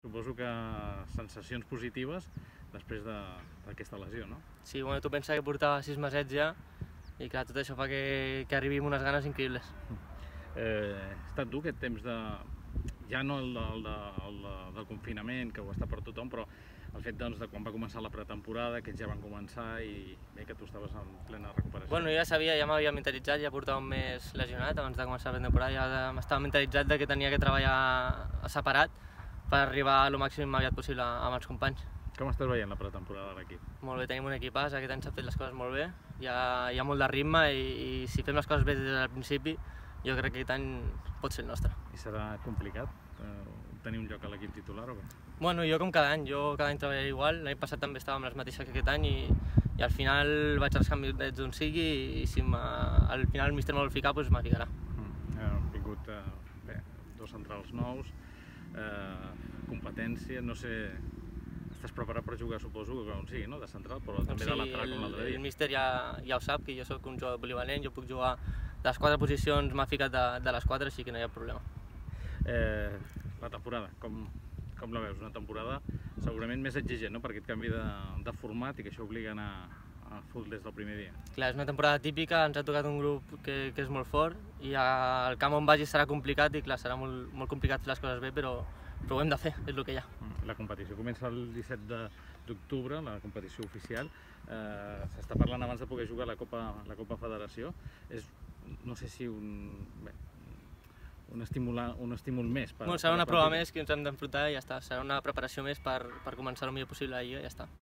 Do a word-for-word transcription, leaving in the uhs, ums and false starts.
Suposo que sensacions positives després d'aquesta lesió, no? Sí, bueno, tu pensa que portava sis mesets ja i clar, tot això fa que, que arribi amb unes ganes increïbles. Eh, ha estat dur aquest temps de... ja no el, de, el, de, el de, del confinament, que ho està per tothom, però el fet doncs, de quan va començar la pretemporada, que ells ja van començar i bé, que tu estaves en plena recuperació. Bueno, ja sabia, ja m'havia mentalitzat, ja portava un mes lesionat abans de començar la pretemporada, ja m'estava mentalitzat de que tenia que treballar separat per arribar al màxim aviat possible amb els companys. Com estàs veient la pretemporada de l'equip? Molt bé, tenim un equipàs, aquest any s'han fet les coses molt bé, hi ha, hi ha molt de ritme i, i si fem les coses bé des del principi, jo crec que aquest any pot ser el nostre. I serà complicat eh, tenir un lloc a l'equip titular o què? Bueno, jo com cada any, jo cada any treballaré igual, l'any passat també estava amb les mateixes que aquest any i, i al final vaig rascar minutets d'on sigui i si al final el míster no vol ficar, doncs m'ha ficarà. Mm, han vingut eh, bé, dos centrals nous, eh, competència, no sé... Estàs preparat per jugar, suposo, on sigui, no? De central, però també sí, de lateral com l'altre dia. El míster ja, ja ho sap, que jo soc un jugador polivalent, jo puc jugar de les quatre posicions, m'ha ficat de, de les quatre, així que no hi ha problema. Eh, la temporada, com, com la veus? Una temporada segurament més exigent, no? Per aquest canvi de, de format i que això obliga a anar a full des del primer dia. Clar, és una temporada típica, ens ha tocat un grup que, que és molt fort i el camp on vagi serà complicat i clar, serà molt, molt complicat fer les coses bé, però, però ho hem de fer, és el que hi ha. La competició comença el disset d'octubre, la competició oficial. Eh, S'està parlant abans de poder jugar la Copa, la Copa Federació. És, no sé si un, bé, un, estimular, un estímul més. Per, bueno, serà per una prova més que ens hem d'enfrontar i ja està. Serà una preparació més per, per començar el millor possible ahir i ja està.